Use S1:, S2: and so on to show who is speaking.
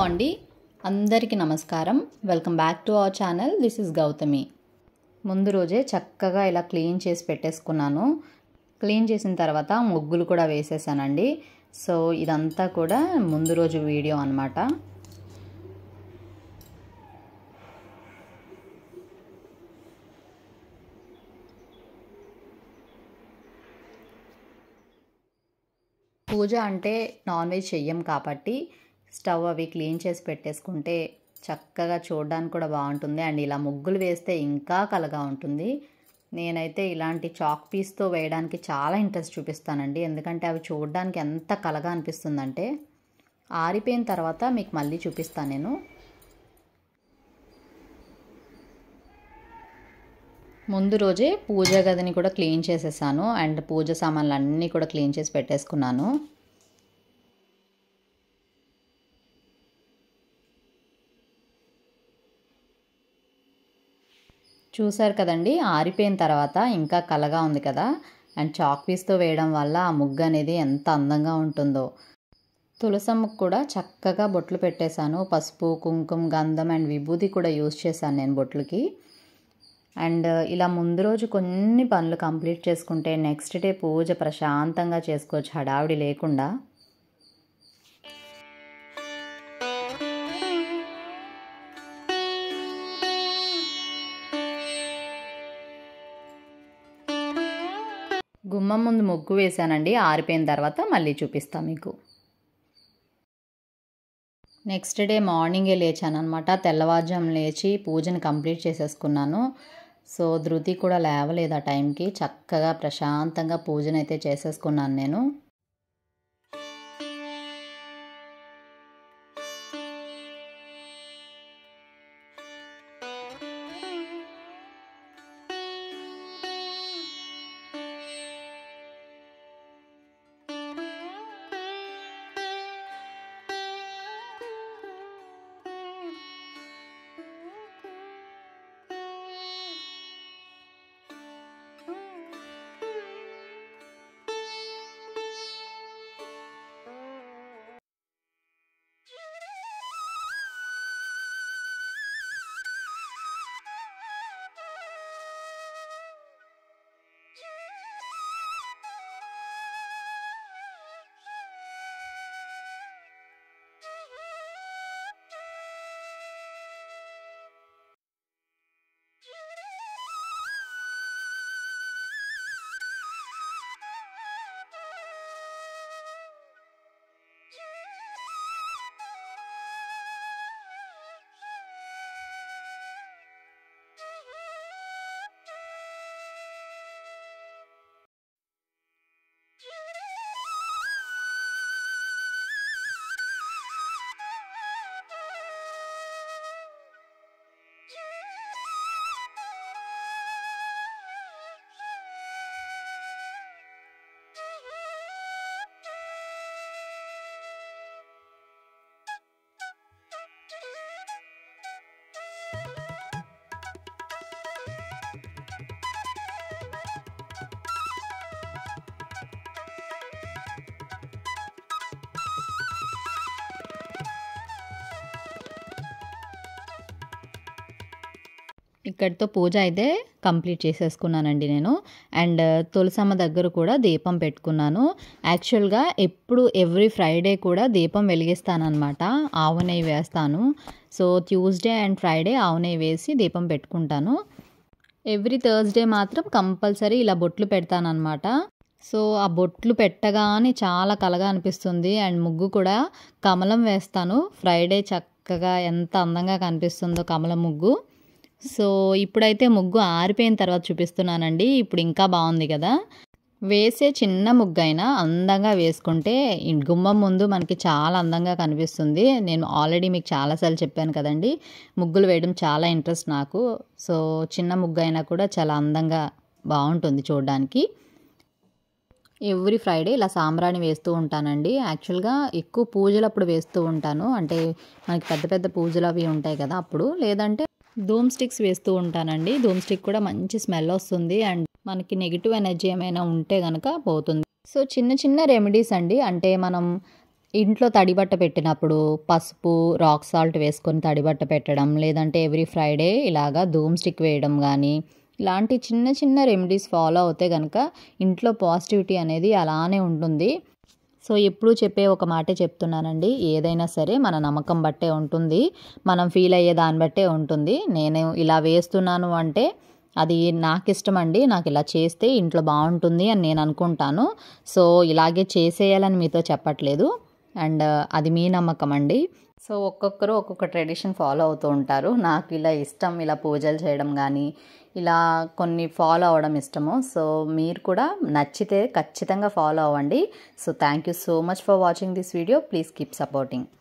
S1: అండి, అందరికీ నమస్కారం. Welcome back to our channel. This is Gautami. ముందు రోజే చక్కగా ఇలా క్లీన్ చేసి పెట్టేసుకున్నాను. క్లీన్ చేసిన తర్వాత ముగ్గులు కూడా వేసేసానండి. సో ఇదంతా కూడా ముందు రోజు వీడియో అన్నమాట. పూజ అంటే నాన్ వెజ్ చెయ్యం కాబట్టి స్టవ్ అవి క్లీన్ చేసి పెట్టేసుకుంటే చక్కగా చూడడానికి కూడా బాగుంటుంది. అండ్ ఇలా ముగ్గులు వేస్తే ఇంకా కలగా ఉంటుంది. నేనైతే ఇలాంటి చాక్ పీస్తో వేయడానికి చాలా ఇంట్రెస్ట్ చూపిస్తానండి. ఎందుకంటే అవి చూడడానికి ఎంత కలగా అనిపిస్తుందంటే. ఆరిపోయిన తర్వాత మీకు మళ్ళీ చూపిస్తాను నేను. ముందు రోజే పూజ గదిని కూడా క్లీన్ చేసేసాను. అండ్ పూజ సామాన్లు అన్నీ కూడా క్లీన్ చేసి పెట్టేసుకున్నాను. చూసారు కదండి, ఆరిపోయిన తర్వాత ఇంకా కలగా ఉంది కదా. అండ్ చాక్ పీస్తో వేయడం వల్ల ఆ ముగ్గు అనేది ఎంత అందంగా ఉంటుందో. తులసమ్మకు కూడా చక్కగా బొట్లు పెట్టేశాను. పసుపు, కుంకుమ, గంధం అండ్ విభూది కూడా యూజ్ చేశాను నేను బొట్లకి. అండ్ ఇలా ముందు రోజు కొన్ని పనులు కంప్లీట్ చేసుకుంటే నెక్స్ట్ డే పూజ ప్రశాంతంగా చేసుకోవచ్చు, హడావిడి లేకుండా. గుమ్మం ముందు ముగ్గు వేసానండి. ఆరిపోయిన తర్వాత మళ్ళీ చూపిస్తాను మీకు. నెక్స్ట్ డే మార్నింగే లేచాను అనమాట. తెల్లవారుజాము లేచి పూజను కంప్లీట్ చేసేసుకున్నాను. సో ధృతి కూడా లేవలేదు ఆ టైంకి. చక్కగా ప్రశాంతంగా పూజనైతే చేసేసుకున్నాను నేను. ఇక్కడితో పూజ అయితే కంప్లీట్ చేసేసుకున్నానండి నేను. అండ్ తులసమ్మ దగ్గర కూడా దీపం పెట్టుకున్నాను. యాక్చువల్గా ఎవ్రీ ఫ్రైడే కూడా దీపం వెలిగిస్తానన్నమాట. ఆవు నెయ్యి వేస్తాను. సో ట్యూస్డే అండ్ ఫ్రైడే ఆవు నెయ్యి వేసి దీపం పెట్టుకుంటాను. ఎవ్రీ థర్స్డే మాత్రం కంపల్సరీ ఇలా బొట్లు పెడతానన్నమాట. సో ఆ బొట్లు పెట్టగానే చాలా కలగా అనిపిస్తుంది. అండ్ ముగ్గు కూడా కమలం వేస్తాను. ఫ్రైడే చక్కగా ఎంత అందంగా కనిపిస్తుందో కమలం ముగ్గు. సో ఇప్పుడైతే ముగ్గు ఆరిపోయిన తర్వాత చూపిస్తున్నానండి. ఇప్పుడు ఇంకా బాగుంది కదా. వేసే చిన్న ముగ్గు అయినా అందంగా వేసుకుంటే గుమ్మం ముందు మనకి చాలా అందంగా కనిపిస్తుంది. నేను ఆల్రెడీ మీకు చాలాసార్లు చెప్పాను కదండి, ముగ్గులు వేయడం చాలా ఇంట్రెస్ట్ నాకు. సో చిన్న ముగ్గు అయినా కూడా చాలా అందంగా బాగుంటుంది చూడడానికి. ఎవ్రీ ఫ్రైడే ఇలా సాంబ్రాణి వేస్తూ ఉంటానండి. యాక్చువల్గా ఎక్కువ పూజలప్పుడు వేస్తూ ఉంటాను. అంటే మనకి పెద్ద పెద్ద పూజలు అవి ఉంటాయి కదా అప్పుడు. లేదంటే ధూమ్ స్టిక్స్ వేస్తూ ఉంటానండి. ధూమ్ స్టిక్ కూడా మంచి స్మెల్ వస్తుంది. అండ్ మనకి నెగిటివ్ ఎనర్జీ ఏమైనా ఉంటే కనుక పోతుంది. సో చిన్న చిన్న రెమెడీస్ అండి. అంటే మనం ఇంట్లో తడిబట్ట పెట్టినప్పుడు పసుపు, రాక్ సాల్ట్ వేసుకొని తడిబట్ట పెట్టడం, లేదంటే ఎవ్రీ ఫ్రైడే ఇలాగా ధూమ్ స్టిక్ వేయడం కానీ, ఇలాంటి చిన్న చిన్న రెమెడీస్ ఫాలో అవుతే కనుక ఇంట్లో పాజిటివిటీ అనేది అలానే ఉంటుంది. సో ఎప్పుడూ చెప్పే ఒక మాటే చెప్తున్నానండి, ఏదైనా సరే మన నమ్మకం బట్టే ఉంటుంది, మనం ఫీల్ అయ్యే దాన్ని బట్టే ఉంటుంది. నేను ఇలా వేస్తున్నాను అంటే అది నాకు ఇష్టం అండి, నాకు ఇలా చేస్తే ఇంట్లో బాగుంటుంది అని నేను అనుకుంటాను. సో ఇలాగే చేసేయాలని మీతో చెప్పట్లేదు, అండ్ అది మీ నమ్మకం అండి. సో ఒక్కొక్కరు ఒక్కొక్క ట్రెడిషన్ ఫాలో అవుతూ ఉంటారు. నాకు ఇలా ఇష్టం, ఇలా పూజలు చేయడం కానీ ఇలా కొన్ని ఫాలో అవ్వడం ఇష్టము. సో మీరు కూడా నచ్చితే ఖచ్చితంగా ఫాలో అవ్వండి. So thank you so much for watching this video. Please keep supporting.